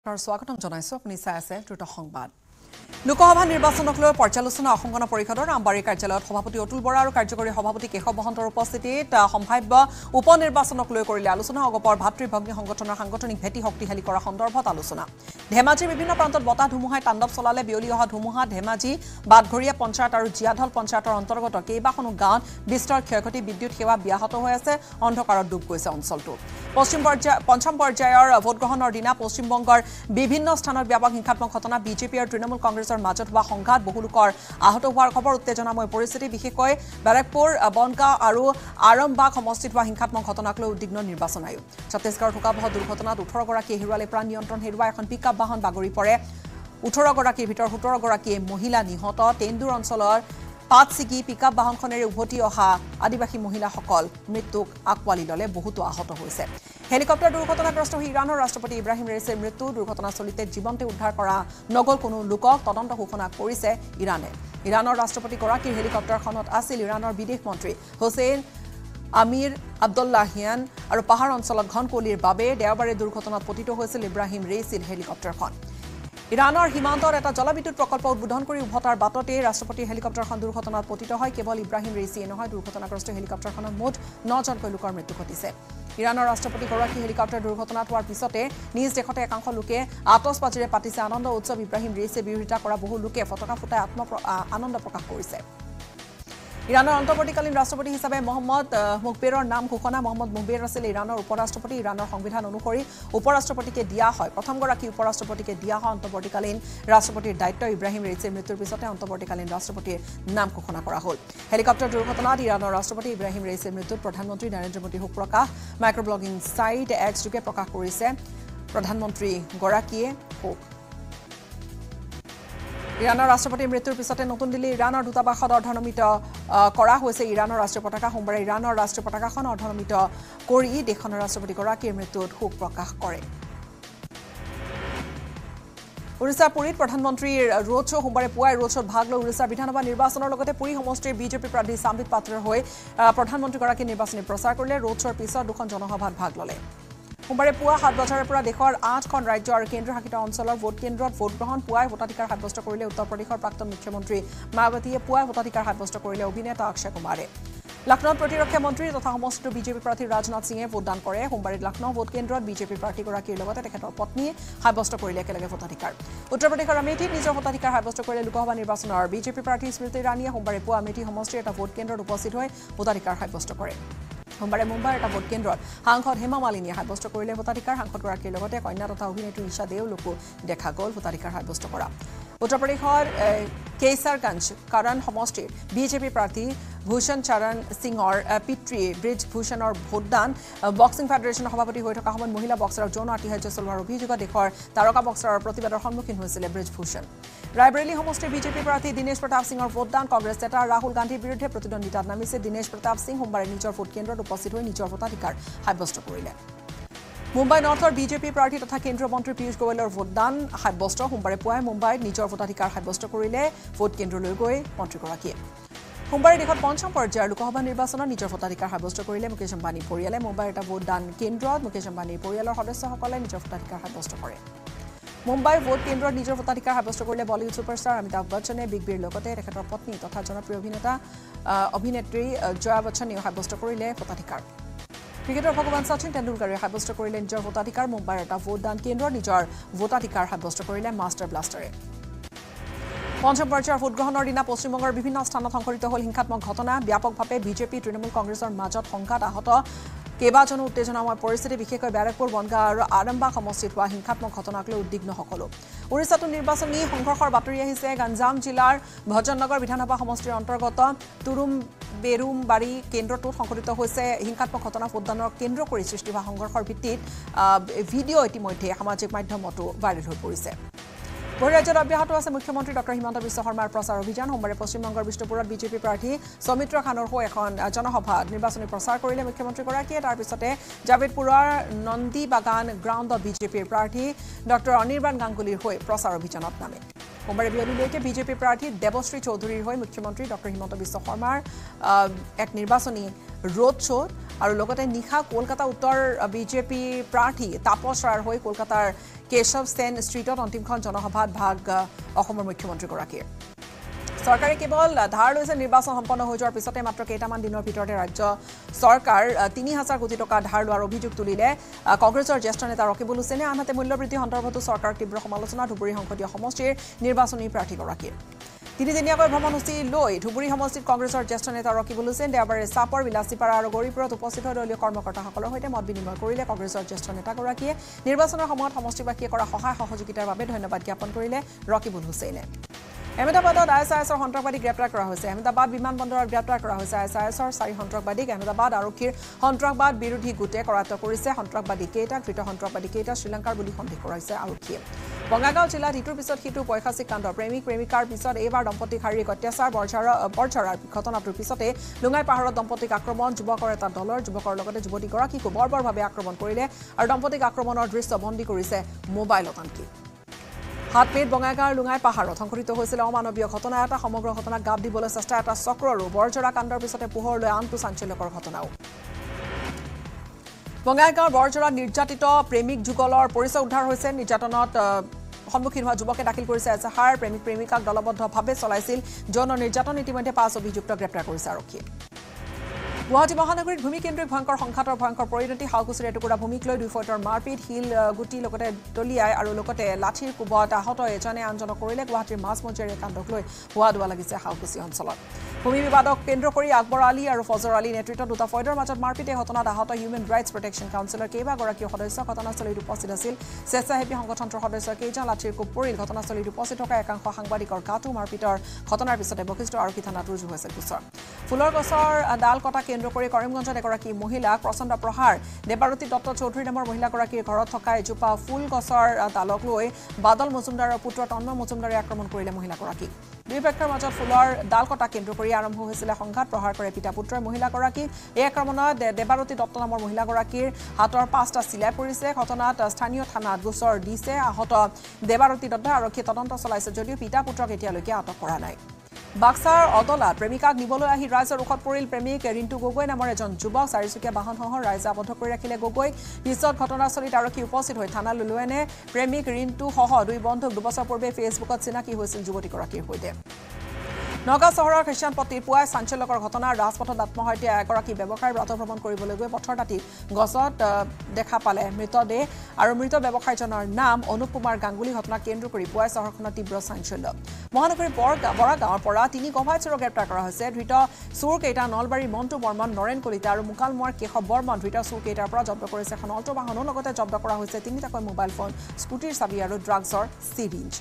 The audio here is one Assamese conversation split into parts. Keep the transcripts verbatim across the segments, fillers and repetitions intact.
স্বাগতম জনাইছো আপুনি চাই আছে দ্ৰুত সংবাদ লোকসভা নিৰ্বাচনক লৈ পৰ্যালোচনা অসংগঠন পৰিষদৰ আমবাৰী কাৰ্যালয়ত সভাপতি অতুল বৰা আৰু কাৰ্যকৰী সভাপতি কেশৱ মহন্তৰ উপস্থিতিত সম্ভাৱ্য উপ নিৰ্বাচনক লৈ কৰিলে আলোচনা অগপৰ ভাতৃ ভগ্নী সংগঠনৰ সাংগঠনিক ভেটি শক্তিশালী কৰা সন্দৰ্ভত আলোচনা ধেমাজিৰ বিভিন্ন প্ৰান্তত বতাহ ধুমুহাই তাণ্ডৱ চলালে বিয়লি অহা ধুমুহা ধেমাজি বাদঘৰীয়া পঞ্চায়ত আৰু জিয়াধল পঞ্চায়তৰ অন্তৰ্গত কেইবাখনো গাঁৱত বিস্তৰ ক্ষয়ক্ষতি বিদ্যুৎ সেৱা ব্যাহত হৈ আছে অন্ধকাৰত ডুব গৈছে অঞ্চলটো পশ্চিম পৰ্যায় পঞ্চম পৰ্যায়ৰ ভোটগ্ৰহণৰ দিনা পশ্চিমবংগৰ বিভিন্ন স্থানত ব্যাপক হিংসাত্মক ঘটনা বিজেপি আৰু তৃণমূল কংগ্ৰেছৰ মাজত হোৱা সংঘাত বহু লোকৰ আহত হোৱাৰ খবৰ উত্তেজনাময় পৰিস্থিতি বিশেষকৈ বেৰাকপুৰ বনগাঁও আৰু আৰমবাগ সমষ্টিত হোৱা হিংসাত্মক ঘটনাক লৈ উদ্বিগ্ন নিৰ্বাচন আয়োগ ছত্তীশগড়ৰ ঠোকাবহ দুৰ্ঘটনাত ওঠৰ গৰাকী হেৰুৱালে প্ৰাণ নিয়ন্ত্ৰণ হেৰুৱা এখন পিকআপ বাহন বাগৰি পৰে ওঠৰ গৰাকীৰ ভিতৰত সোতৰ গৰাকী মহিলা নিহত তেন্দুৰ অঞ্চলৰ পাত ছিগি পিকআপ বাহনখনেৰে উভতি অহা আদিবাসী মহিলাসকল মৃত্যুক আকোৱালি ল'লে বহুতো আহত হৈছে হেলিকপ্টাৰ দুৰ্ঘটনাগ্ৰস্ত হৈ ইৰাণৰ ৰাষ্ট্ৰপতি ইব্ৰাহিম ৰাইচিৰ মৃত্যু দুৰ্ঘটনাস্থলীতে জীৱন্তে উদ্ধাৰ কৰা নগল কোনো লোকক তদন্ত ঘোষণা কৰিছে ইৰাণে ইৰাণৰ ৰাষ্ট্ৰপতিগৰাকীৰ হেলিকপ্টাৰখনত আছিল ইৰাণৰ বিদেশ মন্ত্ৰী হুছেইন আমিৰ আব্দুল্লাহিয়ান আৰু পাহাৰ অঞ্চলত ঘন কুঁৱলীৰ বাবে দেওবাৰে দুৰ্ঘটনাত পতিত হৈছিল ইব্ৰাহিম ৰাইচিৰ হেলিকপ্টাৰখন ইৰাণৰ সীমান্তৰ এটা জলবিদ্যুৎ প্ৰকল্প উদ্বোধন কৰি উভতাৰ বাটতে ৰাষ্ট্ৰপতিৰ হেলিকপ্টাৰখন দুৰ্ঘটনাত পতিত হয় কেৱল ইব্ৰাহিম ৰাইচিয়ে নহয় দুৰ্ঘটনাগ্ৰস্ত হেলিকপ্টাৰখনত মুঠ নজনকৈ লোকৰ মৃত্যু ঘটিছে ইৰাণৰ ৰাষ্ট্ৰপতিগৰাকী হেলিকপ্টাৰ দুৰ্ঘটনাত হোৱাৰ পিছতে নিজ দেশতে একাংশ লোকে আতচবাজিৰে পাতিছে আনন্দ উৎসৱ ইব্ৰাহিম ৰাইচিয়ে বিৰোধিতা কৰা বহু লোকে ফটকা ফুটাই আত্ম আনন্দ প্ৰকাশ কৰিছে ইৰাণৰ অন্তৰ্বৰ্তীকালীন ৰাষ্ট্ৰপতি হিচাপে মহম্মদ মুখবেৰৰ নাম ঘোষণা মহম্মদ মুখবেৰ আছিল ইৰাণৰ উপৰাষ্ট্ৰপতি ইৰাণৰ সংবিধান অনুসৰি উপৰাষ্ট্ৰপতিকে দিয়া হয় প্ৰথমগৰাকী উপৰাষ্ট্ৰপতিকে দিয়া হয় অন্তৰ্বৰ্তীকালীন ৰাষ্ট্ৰপতিৰ দায়িত্ব ইব্ৰাহিম ৰাইচিৰ মৃত্যুৰ পিছতে অন্তৰ্বৰ্তীকালীন ৰাষ্ট্ৰপতিৰ নাম ঘোষণা কৰা হ'ল হেলিকপ্টাৰ দুৰ্ঘটনাত ইৰাণৰ ৰাষ্ট্ৰপতি ইব্ৰাহিম ৰাইচিৰ মৃত্যুত প্ৰধানমন্ত্ৰী নৰেন্দ্ৰ মোদী শোক প্ৰকাশ মাইক্ৰব্লগিং ছাইট এক্স যোগে প্ৰকাশ কৰিছে প্ৰধানমন্ত্ৰীগৰাকীয়ে শোক ইৰাণৰ ৰাষ্ট্ৰপতিৰ মৃত্যুৰ পিছতে নতুন দিল্লী ইৰাণৰ দূতাবাসত অৰ্ধনমিত কৰা হৈছে ইৰাণৰ ৰাষ্ট্ৰীয় পতাকা সোমবাৰে ইৰাণৰ ৰাষ্ট্ৰীয় পতাকাখন অৰ্ধনমিত কৰি দেশখনৰ ৰাষ্ট্ৰপতিগৰাকীৰ মৃত্যুত শোক প্ৰকাশ কৰে উৰিষ্যাৰ পুৰীত প্ৰধানমন্ত্ৰীৰ ৰোড শ্ব' সোমবাৰে পুৱাই ৰোড শ্ব'ত ভাগ লৈ উৰিষ্যাৰ বিধানসভা নিৰ্বাচনৰ লগতে পুৰী সমষ্টিৰ বিজেপি প্ৰাৰ্থী সাম্বিত পাত্ৰৰ হৈ প্ৰধানমন্ত্ৰীগৰাকীৰ নিৰ্বাচনী প্ৰচাৰ কৰিলে ৰোড শ্ব'ৰ পিছত দুখন জনসভাত ভাগ ল'লে সোমবাৰে পুৱা সাত বজাৰে পৰা দেশৰ আঠখন ৰাজ্য আৰু কেন্দ্ৰীয়শাসিত অঞ্চলৰ ভোট কেন্দ্ৰত ভোটগ্ৰহণ পুৱাই ভোটাধিকাৰ সাব্যস্ত কৰিলে উত্তৰ প্ৰদেশৰ প্ৰাক্তন মুখ্যমন্ত্ৰী মায়াৱতীয়ে পুৱাই ভোটাধিকাৰ সাব্যস্ত কৰিলে অভিনেতা অক্ষয় কুমাৰে লক্ষ্ণৌত প্ৰতিৰক্ষা মন্ত্ৰী তথা সমষ্টিত বিজেপি প্ৰাৰ্থী ৰাজনাথ সিঙে ভোটদান কৰে সোমবাৰে লক্ষ্ণৌ ভোট কেন্দ্ৰত বিজেপি প্ৰাৰ্থীগৰাকীৰ লগতে তেখেতৰ পত্নীয়ে সাব্যস্ত কৰিলে একেলগে ভোটাধিকাৰ উত্তৰ প্ৰদেশৰ আমেথিত নিজৰ ভোটাধিকাৰ সাব্যস্ত কৰিলে লোকসভা নিৰ্বাচনৰ বিজেপি প্ৰাৰ্থী স্মৃতি ইৰাণীয়ে সোমবাৰে পুৱা আমেথি সমষ্টিৰ এটা ভোট কেন্দ্ৰত উপস্থিত হৈ ভোটাধিকাৰ সাব্যস্ত কৰে সোমবাৰে মুম্বাইৰ এটা ভোট কেন্দ্ৰত সাংসদ হেমা মালিনীয়ে সাব্যস্ত কৰিলে ভোটাধিকাৰ সাংসদগৰাকীৰ লগতে কন্যা তথা অভিনেত্ৰী ঈশা দেওলোকো দেখা গ'ল ভোটাধিকাৰ সাব্যস্ত কৰা উত্তৰ প্ৰদেশৰ কেইচাৰগঞ্জ কাৰণ সমষ্টিৰ বিজেপি প্ৰাৰ্থী ভূষণ চৰণ সিঙৰ পিতৃ ব্ৰিজ ভূষণৰ ভোটদান বক্সিং ফেডাৰেশ্যনৰ সভাপতি হৈ থকা সময়ত মহিলা বক্সাৰক যৌন আতিশয্য চলোৱাৰ অভিযোগত দেশৰ তাৰকা বক্সাৰৰ প্ৰতিবাদৰ সন্মুখীন হৈছিলে ব্ৰিজ ভূষণ ৰায়বৰেলী সমষ্টিৰ বিজেপি প্ৰাৰ্থী দীনেশ প্ৰতাপ সিঙৰ ভোটদান কংগ্ৰেছ নেতা ৰাহুল গান্ধীৰ বিৰুদ্ধে প্ৰতিদ্বন্দ্বিতাত নামিছে দীনেশ প্ৰতাপ সিং সোমবাৰে নিজৰ ভোট কেন্দ্ৰত উপস্থিত হৈ নিজৰ ভোটাধিকাৰ সাব্যস্ত কৰিলে মুম্বাই নৰ্থৰ বিজেপি প্ৰাৰ্থী তথা কেন্দ্ৰীয় মন্ত্ৰী পীয়ুষ গোৱেলৰ ভোটদান সাব্যস্ত সোমবাৰে পুৱাই মুম্বাইত নিজৰ ভোটাধিকাৰ সাব্যস্ত কৰিলে ভোট কেন্দ্ৰলৈ গৈ মন্ত্ৰীগৰাকীয়ে সোমবাৰে দেশত পঞ্চম পৰ্যায়ৰ লোকসভা নিৰ্বাচনত নিজৰ ভোটাধিকাৰ সাব্যস্ত কৰিলে মুকেশ আম্বানীৰ পৰিয়ালে মুম্বাইৰ এটা ভোটদান কেন্দ্ৰত মুকেশ আম্বানীৰ পৰিয়ালৰ সদস্যসকলে নিজৰ ভোটাধিকাৰ সাব্যস্ত কৰে মুম্বাইৰ ভোট কেন্দ্ৰত নিজৰ ভোটাধিকাৰ সাব্যস্ত কৰিলে বলিউড ছুপাৰষ্টাৰ অমিতাভ বচ্চনে বিগ বিৰ লগতে তেখেতৰ পত্নী তথা জনপ্ৰিয় অভিনেতা অভিনেত্ৰী জয়া বচ্চনেও সাব্যস্ত কৰিলে ভোটাধিকাৰ ক্ৰিকেটৰ ভগৱান শচীন তেণ্ডুলকাৰে সাব্যস্ত কৰিলে নিজৰ ভোটাধিকাৰ মুম্বাইৰ এটা ভোটদান কেন্দ্ৰত নিজৰ ভোটাধিকাৰ সাব্যস্ত কৰিলে মাষ্টাৰ ব্লাষ্টাৰে পঞ্চম পৰ্যায়ৰ ভোটগ্ৰহণৰ দিনা পশ্চিমবংগৰ বিভিন্ন স্থানত সংঘটিত হ'ল হিংসাত্মক ঘটনা ব্যাপকভাৱে বিজেপি তৃণমূল কংগ্ৰেছৰ মাজত সংঘাত আহত কেইবাজনো উত্তেজনাময় পৰিস্থিতি বিশেষকৈ বেৰাকপুৰ বনগাঁও আৰু আৰমবাগ সমষ্টিত হোৱা হিংসাত্মক ঘটনাক লৈ উদ্বিগ্ন সকলো উৰিষ্যাতো নিৰ্বাচনী সংঘৰ্ষৰ বাতৰি আহিছে গঞ্জাম জিলাৰ ভজননগৰ বিধানসভা সমষ্টিৰ অন্তৰ্গত তুৰুম বেৰুমবাৰী কেন্দ্ৰটোত সংঘটিত হৈছে হিংসাত্মক ঘটনা ভোটদানৰ কেন্দ্ৰ কৰি সৃষ্টি হোৱা সংঘৰ্ষৰ ভিত্তিত ভিডিঅ' ইতিমধ্যে সামাজিক মাধ্যমতো ভাইৰেল হৈ পৰিছে বহিৰাজ্যত অব্যাহত আছে মুখ্যমন্ত্ৰী ডক্টৰ হিমন্ত বিশ্ব শৰ্মাৰ প্ৰচাৰ অভিযান সোমবাৰে পশ্চিমবংগৰ বিষ্ণুপুৰত বিজেপি প্ৰাৰ্থী সৌমিত্ৰ খানৰ হৈ এখন জনসভাত নিৰ্বাচনী প্ৰচাৰ কৰিলে মুখ্যমন্ত্ৰীগৰাকীয়ে তাৰ পিছতে জাভেদপুৰৰ নন্দী বাগান গ্ৰাউণ্ডত বিজেপিৰ প্ৰাৰ্থী ডক্টৰ অনিৰ্বাণ গাংগুলীৰ হৈ প্ৰচাৰ অভিযানত নামে সোমবাৰে বিয়লিলৈকে বিজেপি প্ৰাৰ্থী দেৱশ্ৰী চৌধুৰীৰ হৈ মুখ্যমন্ত্ৰী ডক্টৰ হিমন্ত বিশ্ব শৰ্মাৰ এক নিৰ্বাচনী ৰোড শ্ব'ত আৰু লগতে নিশা কলকাতা উত্তৰ বিজেপি প্ৰাৰ্থী তাপস ৰায়ৰ হৈ কলকাতাৰ কেশৱ সেন ষ্ট্ৰীটত অন্তিমখন জনসভাত ভাগ অসমৰ মুখ্যমন্ত্ৰীগৰাকীৰ চৰকাৰে কেৱল ধাৰ লৈছে নিৰ্বাচন সম্পন্ন হৈ যোৱাৰ পিছতে মাত্ৰ কেইটামান দিনৰ ভিতৰতে ৰাজ্য চৰকাৰ তিনি হাজাৰ কোটি টকা ধাৰ লোৱাৰ অভিযোগ তুলিলে কংগ্ৰেছৰ জ্যেষ্ঠ নেতা ৰকিবুল হুছেইনে আনহাতে মূল্যবৃদ্ধি সন্দৰ্ভতো চৰকাৰক তীব্ৰ সমালোচনা ধুবুৰী সংসদীয় সমষ্টিৰ নিৰ্বাচনী প্ৰাৰ্থীগৰাকীৰ তিনিদিনীয়াকৈ ভ্ৰমণসূচী লৈ ধুবুৰী সমষ্টিত কংগ্ৰেছৰ জ্যেষ্ঠ নেতা ৰকিবুল হুছেইন দেওবাৰে চাপৰ বিলাচীপাৰা আৰু গৌৰীপুৰত উপস্থিত হৈ দলীয় কৰ্মকৰ্তাসকলৰ সৈতে মত বিনিময় কৰিলে কংগ্ৰেছৰ জ্যেষ্ঠ নেতাগৰাকীয়ে নিৰ্বাচনৰ সময়ত সমষ্টিবাসীয়ে কৰা সহায় সহযোগিতাৰ বাবে ধন্যবাদ জ্ঞাপন কৰিলে ৰকিবুল হুছেইনে আহমেদাবাদত আই এছ আই এছৰ সন্ত্ৰাসবাদী গ্ৰেপ্তাৰ কৰা হৈছে আহমেদাবাদ বিমানবন্দৰত গ্ৰেপ্তাৰ কৰা হৈছে আই এছ আই এছৰ চাৰি সন্ত্ৰাসবাদীক আহমেদাবাদ আৰক্ষীৰ সন্ত্ৰাসবাদ বিৰোধী গোটে কৰায়ত্ব কৰিছে সন্ত্ৰাসবাদী কেইটা ধৃত সন্ত্ৰাসবাদী কেইটা শ্ৰীলংকাৰ বুলি সন্দেহ কৰিছে আৰক্ষীয়ে বঙাইগাঁও জিলাত ইটোৰ পিছত সিটো পৈশাচিক কাণ্ড প্ৰেমিক প্ৰেমিকাৰ পিছত এইবাৰ দম্পতীক শাৰীৰিক অত্যাচাৰ বৰঝাৰৰ ঘটনাটোৰ পিছতে লুঙাই পাহাৰত দম্পতীক আক্ৰমণ যুৱকৰ এটা দলৰ যুৱকৰ লগতে যুৱতীগৰাকীকো বৰ্বৰভাৱে আক্ৰমণ কৰিলে আৰু দম্পতীক আক্ৰমণৰ দৃশ্য বন্দী কৰিছে মোবাইলত আনকি হাতমেট বঙাইগাঁৱৰ লুঙাই পাহাৰত সংঘটিত হৈছিল অমানৱীয় ঘটনা এটা সমগ্ৰ ঘটনাক গাপ দিবলৈ চেষ্টা এটা চক্ৰৰো বৰঝৰা কাণ্ডৰ পিছতে পোহৰলৈ আনটো চাঞ্চল্যকৰ ঘটনাও বঙাইগাঁৱৰ বৰঝৰাত নিৰ্যাতিত প্ৰেমিক যুগলৰ পৰিচয় উদ্ধাৰ হৈছে নিৰ্যাতনত সন্মুখীন হোৱা যুৱকে দাখিল কৰিছে এজাহাৰ প্ৰেমিক প্ৰেমিকাক দলবদ্ধভাৱে চলাইছিল যৌন নিৰ্যাতন ইতিমধ্যে পাঁচ অভিযুক্ত গ্ৰেপ্তাৰ কৰিছে আৰক্ষীয়ে গুৱাহাটী মহানগৰীত ভূমিকেন্দ্ৰিক ভয়ংকৰ সংঘাতৰ ভয়ংকৰ পৰিণতি হাউকুচিৰ এটুকুৰা ভূমিক লৈ দুই ফৈটৰ মাৰপিট শিল গুটি লগতে দলিয়াই আৰু লগতে লাঠিৰ কোবত আহত এজনে আনজনক কৰিলে গুৱাহাটীৰ মাজমজিয়াৰ এই কাণ্ডক লৈ হোৱা দোৱা লাগিছে হাউকুচি অঞ্চলত ভূমি বিবাদক কেন্দ্ৰ কৰি আকবৰ আলী আৰু ফজৰ আলী নেতৃত্বত দুটা ফৈটৰ মাজত মাৰপিট এই ঘটনাত আহত হিউমেন ৰাইটছ প্ৰটেকশ্যন কাউন্সিলৰ কেইবাগৰাকীও সদস্য ঘটনাস্থলীত উপস্থিত আছিল স্বেচ্ছাসেৱী সংগঠনটোৰ সদস্য কেইজন লাঠিৰ কোব পৰিল ঘটনাস্থলীত উপস্থিত থকা একাংশ সাংবাদিকৰ গাতো মাৰপিটৰ ঘটনাৰ পিছতে বশিষ্ঠ আৰক্ষী থানাত ৰুজু হৈছে গোচৰ ফুলৰ গছৰ ডাল কটা কেন্দ্ৰ কৰি কৰিমগঞ্জত এগৰাকী মহিলাক প্ৰচণ্ড প্ৰহাৰ দেৱাৰতী দত্ত চৌধুৰী নামৰ মহিলাগৰাকীৰ ঘৰত থকা এজোপা ফুল গছৰ ডালক লৈ বাদল মজুমদাৰৰ পুত্ৰ তন্ময় মজুমদাৰে আক্ৰমণ কৰিলে মহিলাগৰাকীক দুই পক্ষৰ মাজত ফুলৰ ডাল কটা কেন্দ্ৰ কৰি আৰম্ভ হৈছিল সংঘাত প্ৰহাৰ কৰে পিতা পুত্ৰই মহিলাগৰাকীক এই আক্ৰমণত দেৱাৰতী দত্ত নামৰ মহিলাগৰাকীৰ হাতৰ পাঁচটা চিলাই পৰিছে ঘটনাত স্থানীয় থানাত গোচৰ দিছে আহত দেৱাৰতী দত্ত আৰক্ষীয়ে তদন্ত চলাইছে যদিও পিতা পুত্ৰক এতিয়ালৈকে আটক কৰা নাই বাক্সাৰ অদলাত প্ৰেমিকাক নিবলৈ আহি ৰাইজৰ ৰোষত পৰিল প্ৰেমিক ৰিণ্টু গগৈ নামৰ এজন যুৱক চাৰিচকীয়া বাহনসহ ৰাইজে আবদ্ধ কৰি ৰাখিলে গগৈক পিছত ঘটনাস্থলীত আৰক্ষী উপস্থিত হৈ থানালৈ লৈ আনে প্ৰেমিক ৰিণ্টুসহ দুই বন্ধুক দুবছৰ পূৰ্বে ফেচবুকত চিনাকি হৈছিল যুৱতীগৰাকীৰ সৈতে নগাঁও চহৰৰ খ্ৰীষ্টানপট্টিত পুৱাই চাঞ্চল্যকৰ ঘটনা ৰাজপথত আত্মহত্যা এগৰাকী ব্যৱসায়ী ব্ৰত ভ্ৰমণ কৰিবলৈ গৈ পথৰ দাঁতি গছত দেখা পালে মৃতদেহ আৰু মৃত ব্যৱসায়ীজনৰ নাম অনুপ কুমাৰ গাংগুলী ঘটনাক কেন্দ্ৰ কৰি পুৱাই চহৰখনত তীব্ৰ চাঞ্চল্য মহানগৰীৰ বৰা গাঁৱৰ পৰা তিনি গভাই চোৰক গ্ৰেপ্তাৰ কৰা হৈছে ধৃত চোৰকেইটা নলবাৰীৰ মণ্টু বৰ্মন নৰেন কলিতা আৰু মুকালমুৱাৰ কেশৱ বৰ্মন ধৃত চোৰকেইটাৰ পৰা জব্দ কৰিছে এখন অল্টো বাহনো লগতে জব্দ কৰা হৈছে তিনিটাকৈ মোবাইল ফোন স্কুটিৰ চাবি আৰু ড্ৰাগছৰ চিৰিঞ্জ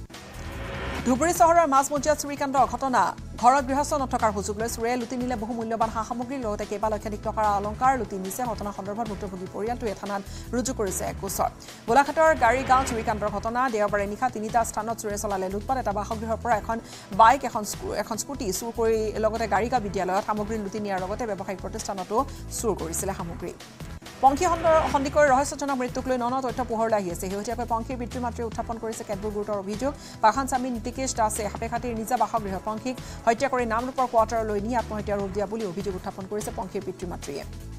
ধুবুৰী চহৰৰ মাজমজিয়াত চুৰিকাণ্ড ঘটনা ঘৰত গৃহস্থ নথকাৰ সুযোগ লৈ চোৰে লুটি নিলে বহু মূল্যৱান সা সামগ্ৰীৰ লগতে কেইবা লক্ষাধিক টকাৰ অলংকাৰ লুটি নিছে ঘটনা সন্দৰ্ভত ভুক্তভোগী পৰিয়ালটোৱে থানাত ৰুজু কৰিছে এক গোচৰ গোলাঘাটৰ গাড়ীগাঁও চুৰিকাণ্ডৰ ঘটনা দেওবাৰে নিশা তিনিটা স্থানত চোৰে চলালে লুটপাট এটা বাসগৃহৰ পৰা এখন বাইক এখন এখন স্কুটি চুৰ কৰি লগতে গাড়ীগাঁও বিদ্যালয়ত সামগ্ৰী লুটি নিয়াৰ লগতে ব্যৱসায়িক প্ৰতিষ্ঠানতো চুৰ কৰিছিলে সামগ্ৰী পংখী সন্দিকৈ ৰহস্যজনক মৃত্যুক লৈ নন তথ্য পোহৰলৈ আহি আছে শেহতীয়াকৈ পংখীৰ পিতৃ মাতৃয়ে উত্থাপন কৰিছে কেতবোৰ গুৰুতৰ অভিযোগ পাখান স্বামী নীতিকেশ দাসে হাতে খাটিৰ নিজা বাসগৃহ পংখীক হত্যা কৰি নামৰূপৰ কোৱাৰ্টাৰলৈ নি আত্মহত্যাৰ ৰূপ দিয়া বুলি অভিযোগ উত্থাপন কৰিছে পংখীৰ পিতৃ মাতৃয়ে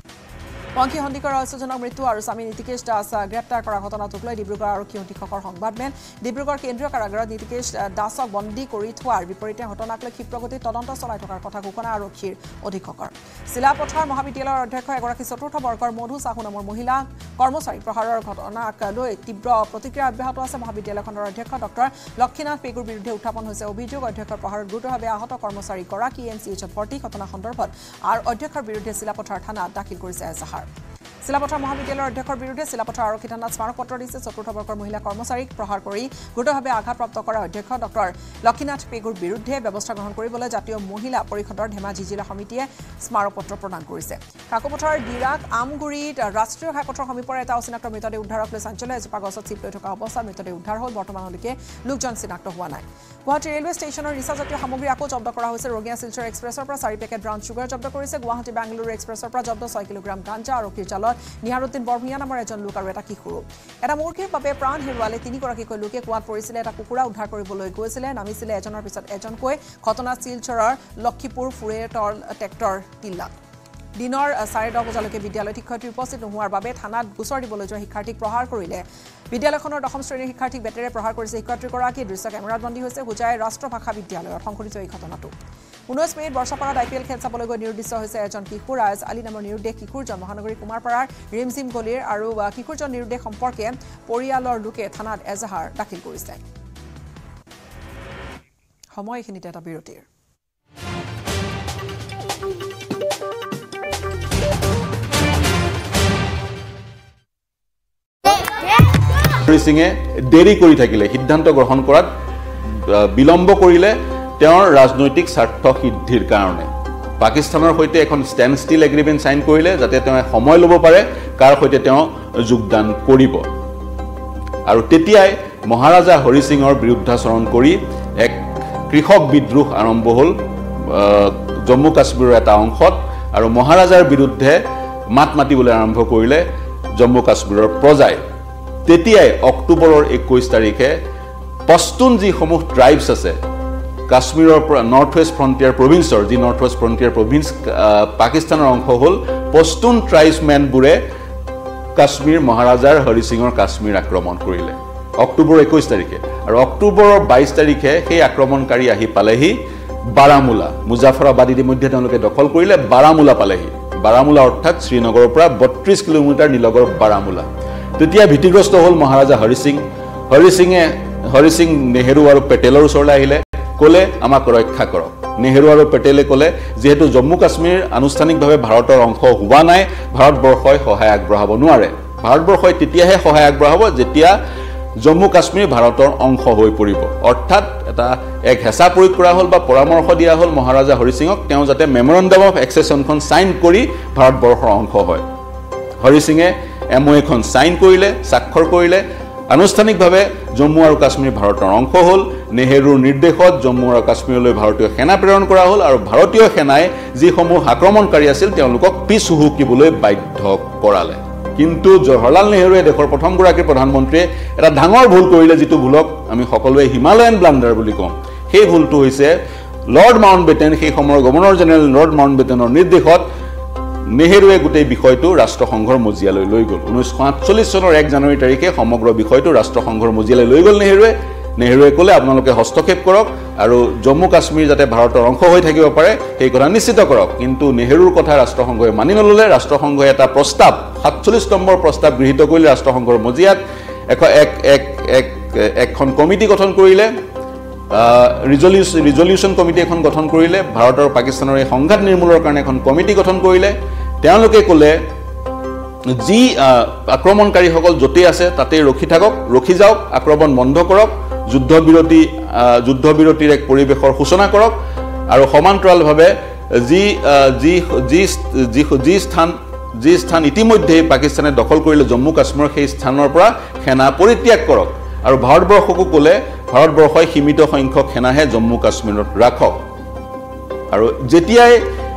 পংখী সন্দিকৈ ৰহস্যজনক মৃত্যু আৰু স্বামী নীতিকেশ দাস গ্ৰেপ্তাৰ কৰা ঘটনাটোক লৈ ডিব্ৰুগড় আৰক্ষী অধীক্ষকৰ সংবাদমেল ডিব্ৰুগড় কেন্দ্ৰীয় কাৰাগাৰত নীতিকেশ দাসক বন্দী কৰি থোৱাৰ বিপৰীতে ঘটনাক লৈ ক্ষিপ্ৰগতিত তদন্ত চলাই থকাৰ কথা ঘোষণা আৰক্ষীৰ অধীক্ষকৰ চিলাপথাৰ মহাবিদ্যালয়ৰ অধ্যক্ষ এগৰাকী চতুৰ্থ বৰ্গৰ মধু চাহু নামৰ মহিলা কৰ্মচাৰী প্ৰহাৰৰ ঘটনাক লৈ তীব্ৰ প্ৰতিক্ৰিয়া অব্যাহত আছে মহাবিদ্যালয়খনৰ অধ্যক্ষ ডক্টৰ লক্ষীনাথ পেগুৰ বিৰুদ্ধে উত্থাপন হৈছে অভিযোগ অধ্যক্ষৰ প্ৰহাৰত গুৰুতৰভাৱে আহত কৰ্মচাৰীগৰাকী এম চি এইচত ভৰ্তি ঘটনা সন্দৰ্ভত আৰু অধ্যক্ষৰ বিৰুদ্ধে চিলাপথাৰ থানাত দাখিল কৰিছে এজাহাৰ চিলাপথাৰ মহাবিদ্যালয়ৰ অধ্যক্ষৰ বিৰুদ্ধে চিলাপথাৰ আৰক্ষী থানাত স্মাৰক পত্ৰ দিছে চতুৰ্থ বৰ্গৰ মহিলা কৰ্মচাৰীক প্ৰহাৰ কৰি গুৰুতৰভাৱে আঘাতপ্ৰাপ্ত কৰা অধ্যক্ষ ডক্টৰ লক্ষীনাথ পেগুৰ বিৰুদ্ধে ব্যৱস্থা গ্ৰহণ কৰিবলৈ জাতীয় মহিলা পৰিষদৰ ধেমাজি জিলা সমিতিয়ে স্মাৰক পত্ৰ প্ৰদান কৰিছে কাকপথাৰ ডিৰাক আমগুৰিত ৰাষ্ট্ৰীয় ঘাইপথৰ সমীপৰ এটা অচিনাক্ত মৃতদেহ উদ্ধাৰক লৈ চাঞ্চল্য এজোপা গছত চিপ লৈ থকা অৱস্থাত মৃতদেহ উদ্ধাৰ হ'ল বৰ্তমানলৈকে লোকজন চিনাক্ত হোৱা নাই গুৱাহাটী ৰেলৱে ষ্টেচনৰ নিচাজাতীয় সামগ্ৰী আকৌ জব্দ কৰা হৈছে ৰঙিয়া শিলচৰ এক্সপ্ৰেছৰ পৰা চাৰি পেকেট ব্ৰাউন চুগাৰ জব্দ কৰিছে গুৱাহাটী বেংগালুৰু এক্সপ্ৰেছৰ পৰা জব্দ ছয় কিলোগ্ৰাম গাঞ্জা আৰক্ষীৰ জালত নিহাৰুদ্দিন বৰভূঞা নামৰ এজন লোক আৰু এটা কিশোৰ এটা মুৰ্গীৰ বাবে প্ৰাণ হেৰুৱালে তিনিগৰাকীকৈ লোকে কুৱাত পৰিছিলে এটা কুকুৰা উদ্ধাৰ কৰিবলৈ গৈছিলে নামিছিলে এজনৰ পিছত এজনকৈ ঘটনা শিলচৰৰ লক্ষীপুৰ ফুৰেটল ট্ৰেক্টৰ টিল্লাত দিনৰ চাৰে দহ বজালৈকে বিদ্যালয়ত শিক্ষাৰ্থী উপস্থিত নোহোৱাৰ বাবে থানাত গোচৰ দিবলৈ যোৱা শিক্ষাৰ্থীক প্ৰহাৰ কৰিলে বিদ্যালয়খনৰ দশম শ্ৰেণীৰ শিক্ষাৰ্থীক বেটেৰে প্ৰহাৰ কৰিছে শিক্ষাৰ্থীগৰাকী দৃশ্য কেমেৰাত বন্দী হৈছে হুজাই ৰাষ্ট্ৰভাষা বিদ্যালয়ত সংঘটিত এই ঘটনাটো ঊনৈছ মে'ত বৰ্ষাপাৰাত আই পি এল খেল চাবলৈ গৈ নিৰুদ্দিষ্ট হৈছে এজন কিশোৰ ৰাজ আলী নামৰ নিৰুদ্দেশ কিশোৰজন মহানগৰী কুমাৰপাৰাৰ ৰিমজিম গলিৰ আৰু কিশোৰজন নিৰুদ্দেশ সম্পৰ্কে পৰিয়ালৰ লোকে থানাত এজাহাৰ দাখিল কৰিছে সময় এইখিনিতে এটা বিৰতিৰ সিঙে দেৰি কৰি থাকিলে সিদ্ধান্ত গ্ৰহণ কৰাত বিলম্ব কৰিলে তেওঁৰ ৰাজনৈতিক স্বাৰ্থ সিদ্ধিৰ কাৰণে পাকিস্তানৰ সৈতে এখন ষ্টেণ্ড ষ্টিল এগ্ৰিমেণ্ট সাইন কৰিলে যাতে তেওঁ সময় ল'ব পাৰে কাৰ সৈতে তেওঁ যোগদান কৰিব আৰু তেতিয়াই মহাৰাজা হৰি সিঙৰ বিৰুদ্ধাচৰণ কৰি এক কৃষক বিদ্ৰোহ আৰম্ভ হ'ল জম্মু কাশ্মীৰৰ এটা অংশত আৰু মহাৰাজাৰ বিৰুদ্ধে মাত মাতিবলৈ আৰম্ভ কৰিলে জম্মু কাশ্মীৰৰ প্ৰজাই তেতিয়াই অক্টোবৰৰ একৈশ তাৰিখে পস্তুন যিসমূহ ট্ৰাইবছ আছে কাশ্মীৰৰ পৰা নৰ্থ ৱেষ্ট ফ্ৰণ্টিয়াৰ প্ৰভিন্সৰ যি নৰ্থ ৱেষ্ট ফ্ৰণ্টিয়াৰ প্ৰভিন্স পাকিস্তানৰ অংশ হ'ল পস্তুন ট্ৰাইবছমেনবোৰে কাশ্মীৰ মহাৰাজাৰ হৰি সিঙৰ কাশ্মীৰ আক্ৰমণ কৰিলে অক্টোবৰ একৈশ তাৰিখে আৰু অক্টোবৰৰ বাইশ তাৰিখে সেই আক্ৰমণকাৰী আহি পালেহি বাৰামুলা মুজাফৰাবাদ ইতিমধ্যে তেওঁলোকে দখল কৰিলে বাৰামুলা পালেহি বাৰামুলা অৰ্থাৎ শ্ৰীনগৰৰ পৰা বত্ৰিশ কিলোমিটাৰ নিলগৰ বাৰামুলা তেতিয়া ভীতিগ্ৰস্ত হ'ল মহাৰাজা হৰি সিং হৰি সিঙে হৰি সিং নেহেৰু আৰু পেটেলৰ ওচৰলৈ আহিলে ক'লে আমাক ৰক্ষা কৰক নেহেৰু আৰু পেটেলে ক'লে যেহেতু জম্মু কাশ্মীৰ আনুষ্ঠানিকভাৱে ভাৰতৰ অংশ হোৱা নাই ভাৰতবৰ্ষই সহায় আগবঢ়াব নোৱাৰে ভাৰতবৰ্ষই তেতিয়াহে সহায় আগবঢ়াব যেতিয়া জম্মু কাশ্মীৰ ভাৰতৰ অংশ হৈ পৰিব অৰ্থাৎ এটা এক হেঁচা প্ৰয়োগ কৰা হ'ল বা পৰামৰ্শ দিয়া হ'ল মহাৰাজা হৰি সিঙক তেওঁ যাতে মেমৰেণ্ডাম অফ এক্সেছনখন সাইন কৰি ভাৰতবৰ্ষৰ অংশ হয় হৰি সিঙে এম অ' এখন সাইন কৰিলে স্বাক্ষৰ কৰিলে আনুষ্ঠানিকভাৱে জম্মু আৰু কাশ্মীৰ ভাৰতৰ অংশ হ'ল নেহেৰুৰ নিৰ্দেশত জম্মু আৰু কাশ্মীৰলৈ ভাৰতীয় সেনা প্ৰেৰণ কৰা হ'ল আৰু ভাৰতীয় সেনাই যিসমূহ আক্ৰমণকাৰী আছিল তেওঁলোকক পিছ হুহুকিবলৈ বাধ্য কৰালে কিন্তু জৱাহৰলাল নেহেৰুৱে দেশৰ প্ৰথমগৰাকী প্ৰধানমন্ত্ৰীয়ে এটা ডাঙৰ ভুল কৰিলে যিটো ভুলক আমি সকলোৱে হিমালয়ান ব্লাণ্ডাৰ বুলি কওঁ সেই ভুলটো হৈছে লৰ্ড মাউণ্টবেটেন সেই সময়ৰ গভৰ্ণৰ জেনেৰেল লৰ্ড মাউণ্টবেটেনৰ নিৰ্দেশত নেহেৰুৱে গোটেই বিষয়টো ৰাষ্ট্ৰসংঘৰ মজিয়ালৈ লৈ গ'ল ঊনৈছশ আঠচল্লিছ চনৰ এক জানুৱাৰী তাৰিখে সমগ্ৰ বিষয়টো ৰাষ্ট্ৰসংঘৰ মজিয়ালৈ লৈ গ'ল নেহেৰুৱে নেহেৰুৱে ক'লে আপোনালোকে হস্তক্ষেপ কৰক আৰু জম্মু কাশ্মীৰ যাতে ভাৰতৰ অংশ হৈ থাকিব পাৰে সেই কথা নিশ্চিত কৰক কিন্তু নেহেৰুৰ কথা ৰাষ্ট্ৰসংঘই মানি নল'লে ৰাষ্ট্ৰসংঘই এটা প্ৰস্তাৱ সাতচল্লিছ নম্বৰ প্ৰস্তাৱ গৃহীত কৰিলে ৰাষ্ট্ৰসংঘৰ মজিয়াত এক এক এক এখন কমিটি গঠন কৰিলে ৰিজলিউশ্যন ৰিজলিউশ্যন কমিটি এখন গঠন কৰিলে ভাৰত আৰু পাকিস্তানৰ এই সংঘাত নিৰ্মূলৰ কাৰণে এখন কমিটি গঠন কৰিলে তেওঁলোকে ক'লে যি আক্ৰমণকাৰীসকল য'তে আছে তাতে ৰখি থাকক ৰখি যাওক আক্ৰমণ বন্ধ কৰক যুদ্ধবিৰতি যুদ্ধবিৰতিৰ এক পৰিৱেশৰ সূচনা কৰক আৰু সমান্তৰালভাৱে যি যি যি যি স্থান যি স্থান ইতিমধ্যে পাকিস্তানে দখল কৰিলে জম্মু কাশ্মীৰৰ সেই স্থানৰ পৰা সেনা পৰিত্যাগ কৰক আৰু ভাৰতবৰ্ষকো ক'লে ভাৰতবৰ্ষই সীমিত সংখ্যক সেনাহে জম্মু কাশ্মীৰত ৰাখক আৰু যেতিয়াই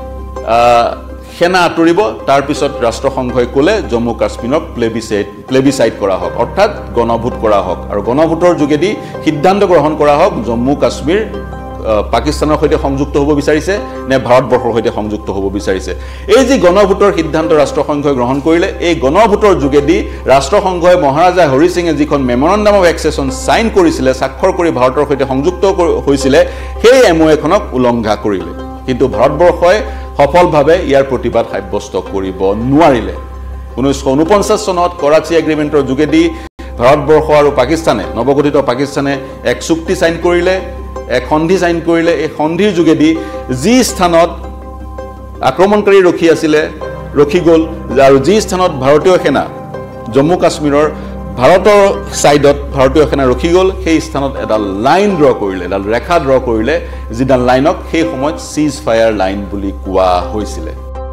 সেনা আঁতৰিব তাৰ পিছত ৰাষ্ট্ৰসংঘই ক'লে জম্মু কাশ্মীৰক প্লেবিচাইট প্লেবিচাইট কৰা হওক অৰ্থাৎ গণভোট কৰা হওক আৰু গণভোটৰ যোগেদি সিদ্ধান্ত গ্ৰহণ কৰা হওক জম্মু কাশ্মীৰ পাকিস্তানৰ সৈতে সংযুক্ত হ'ব বিচাৰিছে নে ভাৰতবৰ্ষৰ সৈতে সংযুক্ত হ'ব বিচাৰিছে এই যে গণভোটৰ সিদ্ধান্ত ৰাষ্ট্ৰসংঘই গ্ৰহণ কৰিলে এই গণভোটৰ যোগেদি ৰাষ্ট্ৰসংঘই মহাৰাজা হৰি সিঙে যিখন মেমৰেণ্ডাম অফ এক্সেছন সাইন কৰিছিলে স্বাক্ষৰ কৰি ভাৰতৰ সৈতে সংযুক্ত হৈছিলে সেই এম অ' এখনক উলংঘা কৰিলে কিন্তু ভাৰতবৰ্ষই সফলভাৱে ইয়াৰ প্ৰতিবাদ সাব্যস্ত কৰিব নোৱাৰিলে ঊনৈছশ ঊনপঞ্চাছ চনত কৰাচী এগ্ৰিমেণ্টৰ যোগেদি ভাৰতবৰ্ষ আৰু পাকিস্তানে নৱগঠিত পাকিস্তানে এক চুক্তি সাইন কৰিলে এক সন্ধি সাইন কৰিলে এই সন্ধিৰ যোগেদি যি স্থানত আক্ৰমণকাৰী ৰখি আছিলে ৰখি গ'ল আৰু যি স্থানত ভাৰতীয় সেনা জম্মু কাশ্মীৰৰ ভাৰতৰ সাইডত ভাৰতীয় সেনা ৰখি গ'ল সেই স্থানত এডাল লাইন ড্ৰ কৰিলে এডাল ৰেখা ড্ৰ কৰিলে যিডাল লাইনক সেই সময়ত চিজ ফায়াৰ লাইন বুলি কোৱা হৈছিলে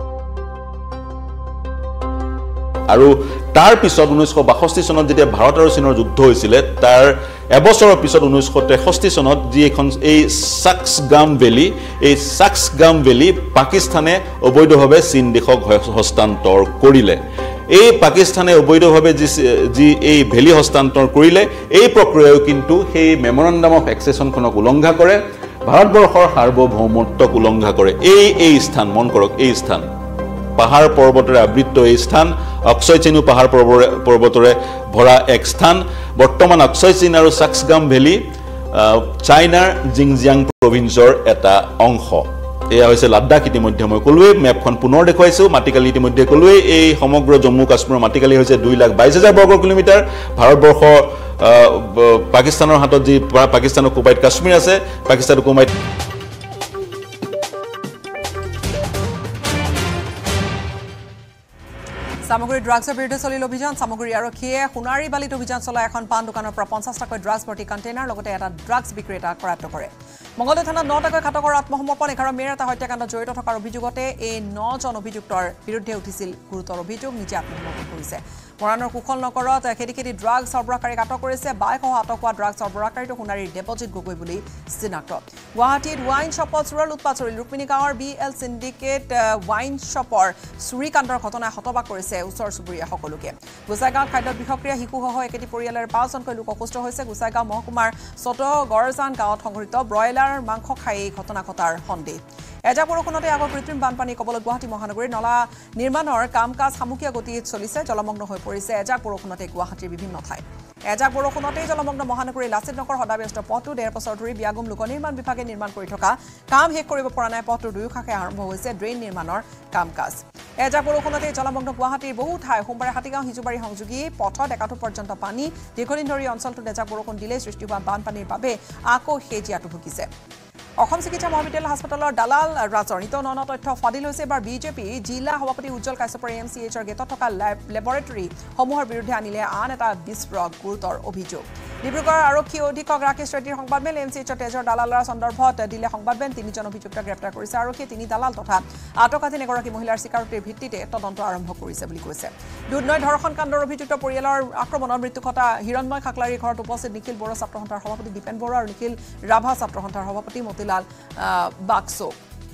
আৰু তাৰ পিছত ঊনৈছশ বাষষ্ঠি চনত যেতিয়া ভাৰত আৰু চীনৰ যুদ্ধ হৈছিলে তাৰ এবছৰৰ পিছত ঊনৈছশ তেষষ্ঠি চনত যি এখন এই সাক্সগাম ভেলী এই সাক্সগাম ভেলী পাকিস্তানে অবৈধভাৱে চীন দেশক হস্তান্তৰ কৰিলে এই পাকিস্তানে অবৈধভাৱে যি যি এই ভেলী হস্তান্তৰ কৰিলে এই প্ৰক্ৰিয়াও কিন্তু সেই মেমৰেণ্ডাম অফ এক্সেছনখনক উলংঘা কৰে ভাৰতবৰ্ষৰ সাৰ্বভৌমত্বক উলংঘা কৰে এই এই স্থান মন কৰক এই স্থান পাহাৰ পৰ্বতৰে আবৃত এই স্থান অক্ষয় চিনু পাহাৰ পৰ্বতৰে ভৰা এক স্থান বৰ্তমান অক্ষয় চিন আৰু সাক্সগাম ভেলি চাইনাৰ জিংজিয়াং প্ৰভিন্সৰ এটা অংশ এয়া হৈছে লাডাখ ইতিমধ্যে মই কলোৱে মেপখন পুনৰ দেখুৱাইছো মাটিকালি ইতিমধ্যে কলোৱে এই সমগ্ৰ জম্মু কাশ্মীৰৰ মাটিকালি হৈছে দুই লাখ বাইশ হাজাৰ বৰ্গ কিলোমিটাৰ ভাৰতবৰ্ষ পাকিস্তানৰ হাতত যি পাকিস্তানৰ কুবাইত কাশ্মীৰ আছে পাকিস্তানৰ কুবাইত সামগ্ৰী ড্ৰাগছৰ বিৰুদ্ধে চলিল অভিযান সামগ্ৰী আৰক্ষীয়ে সোণাৰী বালিত অভিযান চলাই এখন পাণ দোকানৰ পৰা পঞ্চাছ টাকৈ ড্ৰাগছ ভৰ্তি কণ্টেইনাৰ লগতে এটা ড্ৰাগছ বিক্ৰেতা কৰায়ত্ব কৰে মঙলদৈ থানাত ন টাকৈ ঘাতকৰ আত্মসমৰ্পণ এঘাৰ মেৰ এটা হত্যাকাণ্ডত জড়িত থকাৰ অভিযোগতে এই নজন অভিযুক্তৰ বিৰুদ্ধে উঠিছিল গুৰুতৰ অভিযোগ নিজে আত্মসমৰ্পণ কৰিছে মৰাণৰ কুশল নগৰত খেদি খেদি ড্ৰাগছ সৰবৰাহকাৰীক আটক কৰিছে বাইকসহ আটক হোৱা ড্ৰাগছ সৰবৰাহকাৰীটো সোণাৰীৰ দেৱজিৎ গগৈ বুলি চিনাক্ত গুৱাহাটীত ৱাইন শ্বপত চোৰৰ উৎপাত চলিল ৰুক্মিণী গাঁৱৰ বি এল চিণ্ডিকেট ৱাইন শ্বপৰ চুৰিকাণ্ডৰ ঘটনাই হতবাক কৰিছে ওচৰ চুবুৰীয়া সকলোকে গোসাইগাঁৱত খাদ্য বিষক্ৰিয়া শিশুসহ একেটি পৰিয়ালৰ পাঁচজনকৈ লোক অসুস্থ হৈছে গোসাইগাঁও মহকুমাৰ চত গড়জান গাঁৱত সংঘটিত ব্ৰইলাৰ মাংস খাই ঘটনা ঘটাৰ সন্দেহ এজাক বৰষুণতে আগৰ কৃত্ৰিম বানপানী কবলত গুৱাহাটী মহানগৰীৰ নলা নিৰ্মাণৰ কাম কাজ সামুকিয়া গতিত চলিছে জলমগ্ন হৈ পৰিছে এজাক বৰষুণতে গুৱাহাটীৰ বিভিন্ন ঠাই এজাক বৰষুণতে জলমগ্ন মহানগৰীৰ লাচিত নগৰ সদাব্যস্ত পথটো ডেৰ বছৰ ধৰি বিয়াগুম লোক নিৰ্মাণ বিভাগে নিৰ্মাণ কৰি থকা কাম শেষ কৰিব পৰা নাই পথটোৰ দুয়োকাষে আৰম্ভ হৈছে ড্ৰেইন নিৰ্মাণৰ কাম কাজ এজাক বৰষুণতে জলমগ্ন গুৱাহাটীৰ বহু ঠাই সোমবাৰে হাতীগাঁও সিজুবাৰী সংযোগী পথত একাঠু পৰ্যন্ত পানী দীৰ্ঘদিন ধৰি অঞ্চলটোত এজাক বৰষুণ দিলে সৃষ্টি হোৱা বানপানীৰ বাবে আকৌ সেজিয়াটো ভুগিছে অসম চিকিৎসা মহাবিদ্যালয় হাস্পতালৰ দালাল ৰাজৰ নিত নন তথ্য ফাদিল হৈছে এবাৰ বিজেপি জিলা সভাপতি উজ্জ্বল কাশ্যপৰ এম চি এইচৰ গেটত থকা লেবৰেটৰী সমূহৰ বিৰুদ্ধে আনিলে আন এটা বিস্ফোৰক গুৰুতৰ অভিযোগ ডিব্ৰুগড় আৰক্ষী অধীক্ষক ৰাকেশ ৰেড্ডীৰ সংবাদমেল এম চি এইচৰ তেজৰ দালালৰ সন্দৰ্ভত দিলে সংবাদমেল তিনিজন অভিযুক্ত গ্ৰেপ্তাৰ কৰিছে আৰক্ষীয়ে তিনি দালাল তথা আটকাধীন এগৰাকী মহিলাৰ স্বীকাৰোক্তিৰ ভিত্তিতে তদন্ত আৰম্ভ কৰিছে বুলি কৈছে দুধনৈ ধৰ্ষণ কাণ্ডৰ অভিযুক্ত পৰিয়ালৰ আক্ৰমণৰ মৃত্যু ঘটা হিৰণময় খাকলাৰীৰ ঘৰত উপস্থিত নিখিল বড়ো ছাত্ৰ সন্থাৰ সভাপতি দীপেন বড়ো আৰু নিখিল ৰাভা ছাত্ৰ সন্থাৰ সভাপতি মতিলাল বাক্সো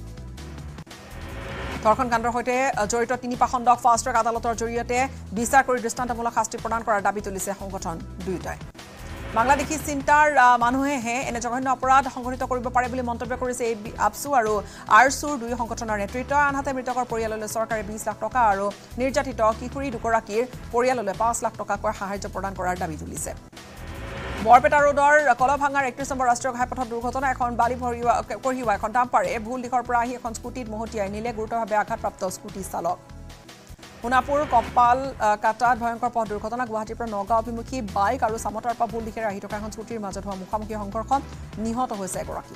ধৰ্ষণ কাণ্ডৰ সৈতে জড়িত তিনি পাখণ্ডক ফাষ্ট ট্ৰেক আদালতৰ জৰিয়তে বিচাৰ কৰি দৃষ্টান্তমূলক শাস্তি প্ৰদান কৰাৰ দাবী তুলিছে সংগঠন দুয়োটাই বাংলাদেশী চিন্তাৰ মানুহেহে এনে জঘন্য অপৰাধ সংঘটিত কৰিব পাৰে বুলি মন্তব্য কৰিছে এই আপসু আৰু আৰসুৰ দুই সংগঠনৰ নেতৃত্ব আনহাতে মৃতকৰ পৰিয়াললৈ চৰকাৰে বিশ লাখ টকা আৰু নিৰ্যাতিত কিশোৰী দুগৰাকীৰ পৰিয়াললৈ পাঁচ লাখ টকাকৈ সাহায্য প্ৰদান কৰাৰ দাবী তুলিছে বৰপেটা ৰোডৰ কলভাঙাৰ একত্ৰিশ নম্বৰ ৰাষ্ট্ৰীয় ঘাইপথত দুৰ্ঘটনা এখন বালি কঢ়িওৱা এখন ডাম্পাৰে ভুল দিশৰ পৰা আহি এখন স্কুটিত মহতিয়াই নিলে গুৰুতৰভাৱে আঘাতপ্ৰাপ্ত স্কুটি চালক সোণাপুৰ কপাল কাটাত ভয়ংকৰ পথ দুৰ্ঘটনা গুৱাহাটীৰ পৰা নগাঁও অভিমুখী বাইক আৰু চামতাৰ পৰা ভুল দিশেৰে আহি থকা এখন স্কুটিৰ মাজত হোৱা মুখামুখি সংঘৰ্ষত নিহত হৈছে এগৰাকী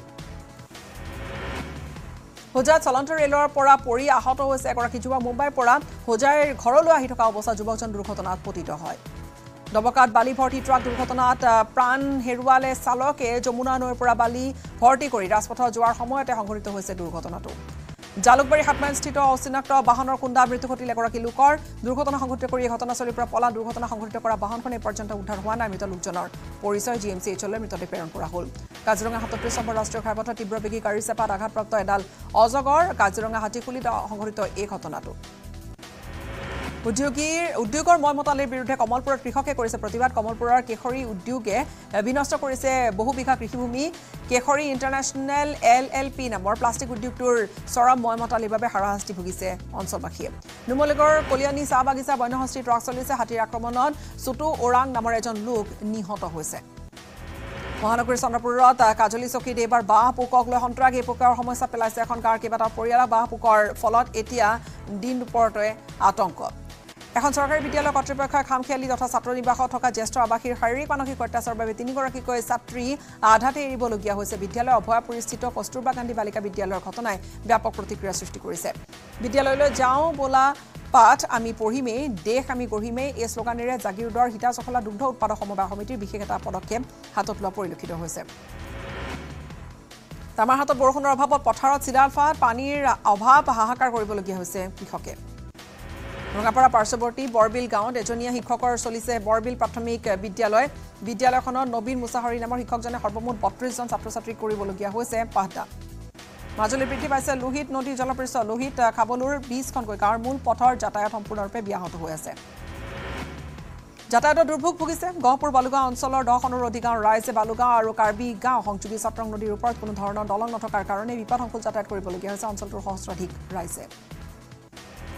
হোজাইত চলন্ত ৰেলৰ পৰা পৰি আহত হৈছে এগৰাকী যুৱক মুম্বাইৰ পৰা হোজাইৰ ঘৰলৈ আহি থকা অৱস্থাত যুৱকজন দুৰ্ঘটনাত পতিত হয় ডবকাত বালি ভৰ্তি ট্ৰাক দুৰ্ঘটনাত প্ৰাণ হেৰুৱালে চালকে যমুনা নৈৰ পৰা বালি ভৰ্তি কৰি ৰাজপথত যোৱাৰ সময়তে সংঘটিত হৈছে দুৰ্ঘটনাটো জালুকবাৰী হাটমাইলস্থিত অচিনাক্ত বাহনৰ খুন্দা মৃত্যু ঘটিল এগৰাকী লোকৰ দুৰ্ঘটনা সংঘটিত কৰি ঘটনাস্থলীৰ পৰা পলা দুৰ্ঘটনা সংঘটিত কৰা বাহনখন এই পৰ্যন্ত উদ্ধাৰ হোৱা নাই মৃত লোকজনৰ পৰিচয় জি এম চি এইচলৈ মৃতদেহ প্ৰেৰণ কৰা হ'ল কাজিৰঙা সাতত্ৰিশ নম্বৰ ৰাষ্ট্ৰীয় ঘাইপথত তীব্ৰবেগী গাড়ীৰ চেপাত আঘাতপ্ৰাপ্ত এডাল অজগৰ কাজিৰঙা হাতীখুলিত সংঘটিত এই ঘটনাটো উদ্যোগীৰ উদ্যোগৰ ময়মতালিৰ বিৰুদ্ধে কমলপুৰত কৃষকে কৰিছে প্ৰতিবাদ কমলপুৰৰ কেশৰী উদ্যোগে বিনষ্ট কৰিছে বহু বিঘা কৃষিভূমি Keshari international L L P নামৰ প্লাষ্টিক উদ্যোগটোৰ চৰম ময়মতালিৰ বাবে হাৰাশাস্তি ভুগিছে অঞ্চলবাসীয়ে নুমলীগড় কলিয়ানী চাহ বাগিচা বন্যহস্তি ট্ৰাক চলিছে হাতীৰ আক্ৰমণত চুটু ওৰাং নামৰ এজন লোক নিহত হৈছে মহানগৰীৰ চন্দ্ৰপুৰত কাজলী চকীত এইবাৰ বাঁহ পোকক লৈ সন্ত্ৰাস এই পোকৰ সমস্যা পেলাইছে এখন গাঁৱৰ কেইবাটাও পৰিয়ালক বাঁহ পোকৰ ফলত এতিয়া দিন দুপৰতে আতংক এখন চৰকাৰী বিদ্যালয় কৰ্তৃপক্ষই খামখেয়ালি তথা ছাত্ৰ নিবাসত থকা জ্যেষ্ঠ আৱাসীৰ শাৰীৰিক মানসিক অত্যাচাৰৰ বাবে তিনিগৰাকীকৈ ছাত্ৰী আধাতে এৰিবলগীয়া হৈছে বিদ্যালয় অভয়াপুৰীস্থিত কস্তুৰবা গান্ধী বালিকা বিদ্যালয়ৰ ঘটনাই ব্যাপক প্ৰতিক্ৰিয়া সৃষ্টি কৰিছে বিদ্যালয়লৈ যাওঁ বোলা পাঠ আমি পঢ়িমেই দেশ আমি গঢ়িমেই এই শ্লোগানেৰে জাগিৰোডৰ হিতাজখলা দুগ্ধ উৎপাদক সমবায় সমিতিৰ বিশেষ এটা পদক্ষেপ হাতত লোৱা পৰিলক্ষিত হৈছে তামাৰ হাতত বৰষুণৰ অভাৱত পথাৰত চিৰালফাত পানীৰ অভাৱ হাহাকাৰ কৰিবলগীয়া হৈছে কৃষকে ৰঙাপাৰা পাৰ্শ্বৱৰ্তী বৰবিল গাঁৱত এজনীয়া শিক্ষকৰ চলিছে বৰবিল প্ৰাথমিক বিদ্যালয় বিদ্যালয়খনত নবীন মুছাহৰী নামৰ শিক্ষকজনে সৰ্বমুঠ বত্ৰিশ জন ছাত্ৰ ছাত্ৰীক কৰিবলগীয়া হৈছে পাঠদান মাজুলীত বৃদ্ধি পাইছে লোহিত নদীৰ জলপৃষ্ঠ লোহিত খাবলুৰ বিশখনকৈ গাঁৱৰ মূল পথৰ যাতায়াত সম্পূৰ্ণৰূপে ব্যাহত হৈ আছে যাতায়াতৰ দুৰ্ভোগ ভুগিছে গহপুৰ বালুগাঁও অঞ্চলৰ দহখনৰ অধিক গাঁৱৰ ৰাইজে বালুগাঁও আৰু কাৰ্বি গাঁও সংযোগী চট্ৰং নদীৰ ওপৰত কোনো ধৰণৰ দলং নথকাৰ কাৰণে বিপদসংকুল যাতায়াত কৰিবলগীয়া হৈছে অঞ্চলটোৰ সহস্ৰাধিক ৰাইজে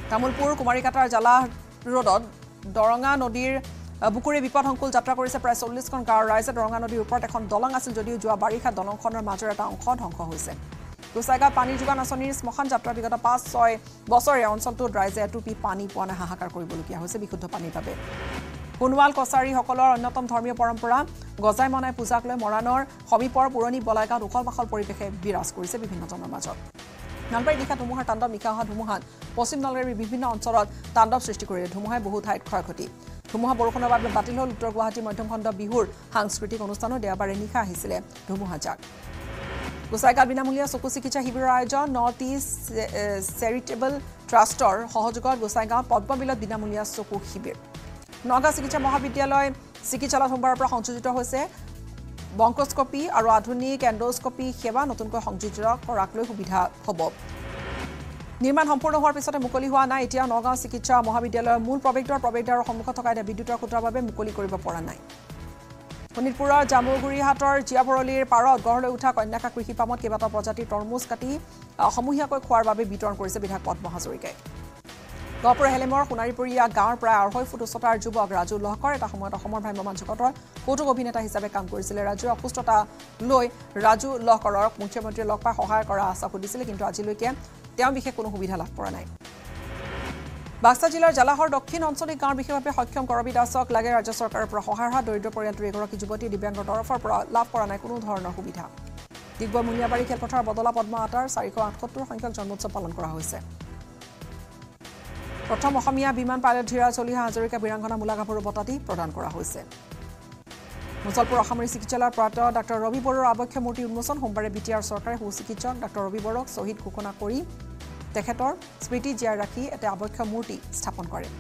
তামুলপুৰ কুমাৰীকাটাৰ জালা ৰোডত দৰঙা নদীৰ বুকুৰে বিপদসংকুল যাত্ৰা কৰিছে প্ৰায় চল্লিছখন গাঁৱৰ ৰাইজে দৰঙা নদীৰ ওপৰত এখন দলং আছিল যদিও যোৱা বাৰিষা দলংখনৰ মাজৰ এটা অংশ ধ্বংস হৈছে গোসাইগাঁৱত পানীৰ যোগান আঁচনিৰ শ্মশান যাত্ৰা বিগত পাঁচ ছয় বছৰে অঞ্চলটোত ৰাইজে এটুপি পানী পোৱা নাই হাহাকাৰ কৰিবলগীয়া হৈছে বিশুদ্ধ পানীৰ বাবে সোণোৱাল কছাৰীসকলৰ অন্যতম ধৰ্মীয় পৰম্পৰা গজাই মনাই পূজাক লৈ মৰাণৰ সমীপৰ পুৰণি বলাইগাঁৱত উখল মাখল পৰিৱেশে বিৰাজ কৰিছে বিভিন্নজনৰ মাজত নলবাৰীত নিশা ধুমুহাৰ তাণ্ডৱ নিশা অহা ধুমুহাত পশ্চিম নলবাৰীৰ বিভিন্ন অঞ্চলত তাণ্ডৱ সৃষ্টি কৰিলে ধুমুহাই বহু ঠাইত ক্ষয়ক্ষতি ধুমুহা বৰষুণৰ বাবে বাতিল হ'ল উত্তৰ গুৱাহাটী মধ্যমখণ্ড বিহুৰ সাংস্কৃতিক অনুষ্ঠানো দেওবাৰে নিশা আহিছিলে ধুমুহাজাক গোসাইগাঁৱত বিনামূলীয়া চকু চিকিৎসা শিবিৰৰ আয়োজন নৰ্থ ইষ্ট চেৰিটেবল ট্ৰাষ্টৰ সহযোগত গোসাইগাঁৱত পদ্মবিলত বিনামূলীয়া চকু শিবিৰ নগাঁও চিকিৎসা মহাবিদ্যালয় চিকিৎসালয়ত সোমবাৰৰ পৰা সংযোজিত হৈছে বংকোস্কপি আৰু আধুনিক এণ্ডোস্কপি সেৱা নতুনকৈ সংযোজিত কৰাক লৈ সুবিধা হ'ব নিৰ্মাণ সম্পূৰ্ণ হোৱাৰ পিছতে মুকলি হোৱা নাই এতিয়া নগাঁও চিকিৎসা মহাবিদ্যালয়ৰ মূল প্ৰৱেশদ্বাৰ প্ৰৱেশদ্বাৰৰ সন্মুখত থকা এটা বিদ্যুতৰ খুঁটাৰ বাবে মুকলি কৰিব পৰা নাই শোণিতপুৰৰ জামুগুৰিহাটৰ জীয়াভৰলীৰ পাৰত গঢ় লৈ উঠা কন্যাকা কৃষি পামত কেইবাটাও প্ৰজাতিৰ তৰমুজ কাটি সমূহীয়াকৈ খোৱাৰ বাবে বিতৰণ কৰিছে বিধায়ক পদ্ম হাজৰিকাই গহপুৰ হেলেমৰ সোণাৰীপুৰীয়া গাঁৱৰ প্ৰায় আঢ়ৈ ফুট উচ্চতাৰ যুৱক ৰাজু লহকৰ এটা সময়ত অসমৰ ভ্ৰাম্যমাণ জগতৰ কৌতুক অভিনেতা হিচাপে কাম কৰিছিলে ৰাজুৰ অসুস্থতা লৈ ৰাজু লহকৰক মুখ্যমন্ত্ৰীয়ে লগ পাই সহায় কৰা আশা সুধিছিলে কিন্তু আজিলৈকে তেওঁ বিশেষ কোনো সুবিধা লাভ কৰা নাই বাক্সা জিলাৰ জালাহৰ দক্ষিণ অঞ্চলিক গাঁৱৰ বিশেষভাৱে সক্ষম কৰবী দাসক লাগে ৰাজ্য চৰকাৰৰ পৰা সহায় হোৱা দৰিদ্ৰ পৰিয়ালটোৰ এগৰাকী যুৱতী দিব্যাংগৰ তৰফৰ পৰা লাভ কৰা নাই কোনো ধৰণৰ সুবিধা ডিগবৈ মুনিয়াবাৰী খেলপথাৰ বদলা পদ্ম আটাৰ চাৰিশ আঠসত্তৰ সংখ্যক জন্মোৎসৱ পালন কৰা হৈছে প্ৰথম অসমীয়া বিমান পাইলট ধীৰাজ চলিহা হাজৰিকা বীৰাংগনা মূলাগাভৰু বঁটাটি প্ৰদান কৰা হৈছে মুছলপুৰ অসামৰিক চিকিৎসালয়ৰ প্ৰয়াত ডাক্তৰ ৰবি বড়োৰ আৱক্ষ মূৰ্তি উন্মোচন সোমবাৰে বি টি আৰ চৰকাৰে সুচিকিৎসক ডাক্তৰ ৰবি বড়োক শ্বহীদ ঘোষণা কৰি তেখেতৰ স্মৃতি জীয়াই ৰাখি এটা আৱক্ষ মূৰ্তি স্থাপন কৰে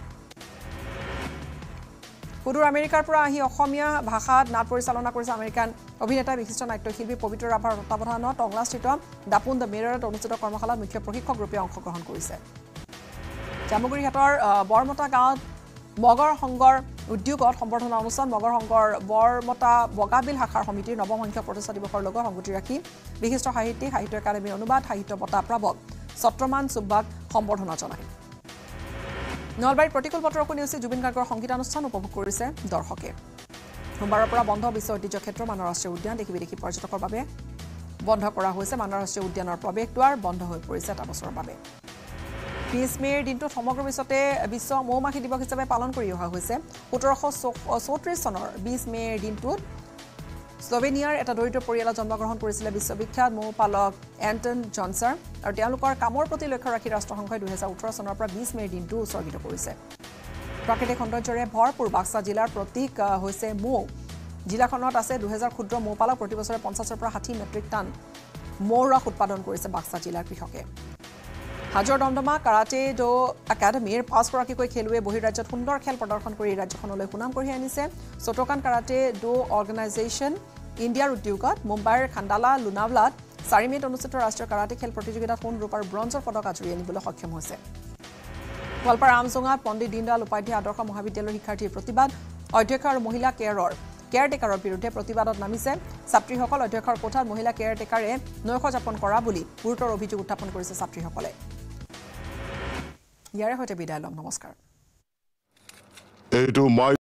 সুদূৰ আমেৰিকাৰ পৰা আহি অসমীয়া ভাষাত নাট পৰিচালনা কৰিছে আমেৰিকান অভিনেতা বিশিষ্ট নাট্যশিল্পী পবিত্ৰ ৰাভাৰ তত্বাৱধানত টংলাস্থিত দাপোন দ্য মিৰৰত অনুষ্ঠিত কৰ্মশালাত মুখ্য প্ৰশিক্ষক ৰূপে অংশগ্ৰহণ কৰিছে জামুগুৰিহাটৰ বৰমতা গাঁৱত মগৰ সংঘৰ উদ্যোগত সম্বৰ্ধনা অনুষ্ঠান মগৰ সংঘৰ বৰমতা বগাবিল শাখাৰ সমিতিৰ নৱম সংখ্যক প্ৰতিষ্ঠা দিৱসৰ লগত সংগতি ৰাখি বিশিষ্ট সাহিত্যিক সাহিত্য একাডেমীৰ অনুবাদ সাহিত্য বঁটা প্ৰাপক ছত্ৰমান চুব্বাক সম্বৰ্ধনা জনায় নলবাৰীত প্ৰতিকূল বতৰকো নেওচি জুবিন গাৰ্গৰ সংগীতানুষ্ঠান উপভোগ কৰিছে দৰ্শকে সোমবাৰৰ পৰা বন্ধ বিশ্ব ঐতিহ্য ক্ষেত্ৰ মানৱ ৰাষ্ট্ৰীয় উদ্যান দেখি বিদেশী পৰ্যটকৰ বাবে বন্ধ কৰা হৈছে মানৱ ৰাষ্ট্ৰীয় উদ্যানৰ প্ৰৱেশদ্বাৰ বন্ধ হৈ পৰিছে এটা বছৰৰ বাবে বিশ মে'ৰ দিনটোত সমগ্ৰ বিশ্বতে বিশ্ব মৌমাখি দিৱস হিচাপে পালন কৰি অহা হৈছে সোতৰশ চৌত্ৰিছ চনৰ বিশ মে'ৰ দিনটোত স্লোভেনিয়াৰ এটা দৰিদ্ৰ পৰিয়ালত জন্মগ্ৰহণ কৰিছিলে বিশ্ববিখ্যাত মৌপালক এণ্টন জনছাৰ আৰু তেওঁলোকৰ কামৰ প্ৰতি লক্ষ্য ৰাখি ৰাষ্ট্ৰসংঘই দুহেজাৰ ওঠৰ চনৰ পৰা বিশ মে'ৰ দিনটো উৎসৰ্গিত কৰিছে প্ৰাকৃতিক সৌন্দৰ্যৰে ভৰপূৰ বাক্সা জিলাৰ প্ৰতীক হৈছে মৌ জিলাখনত আছে দুহেজাৰ ক্ষুদ্ৰ মৌপালক প্ৰতি বছৰে পঞ্চাছৰ পৰা ষাঠি মেট্ৰিক টন মৌ ৰস উৎপাদন কৰিছে বাক্সা জিলাৰ কৃষকে হাজৰ দমদমা কাৰাটে ডো একাডেমীৰ পাঁচগৰাকীকৈ খেলুৱৈ বহিৰাজ্যত সুন্দৰ খেল প্ৰদৰ্শন কৰি ৰাজ্যখনলৈ সুনাম কঢ়িয়াই আনিছে চটোকান কাৰাটে ডো অৰ্গেনাইজেশ্যন ইণ্ডিয়াৰ উদ্যোগত মুম্বাইৰ খাণ্ডালা লুনাভলাত চাৰি মে'ত অনুষ্ঠিত ৰাষ্ট্ৰীয় কাৰাটে খেল প্ৰতিযোগিতাত সোণ ৰূপ আৰু ব্ৰঞ্জৰ পদক আজুৰি আনিবলৈ সক্ষম হৈছে গোৱালপাৰা আমজোঙাত পণ্ডিত দীনদয়াল উপাধ্যায় আদৰ্শ মহাবিদ্যালয়ৰ শিক্ষাৰ্থীৰ প্ৰতিবাদ অধ্যক্ষ আৰু মহিলা কেয়াৰৰ কেয়াৰটেকাৰৰ বিৰুদ্ধে প্ৰতিবাদত নামিছে ছাত্ৰীসকল অধ্যক্ষৰ কোঠাত মহিলা কেয়াৰটেকাৰে নৈশ যাপন কৰা বুলি গুৰুতৰ অভিযোগ উত্থাপন কৰিছে ছাত্ৰীসকলে ইয়াৰে সৈতে বিদায় লম নমস্কাৰ।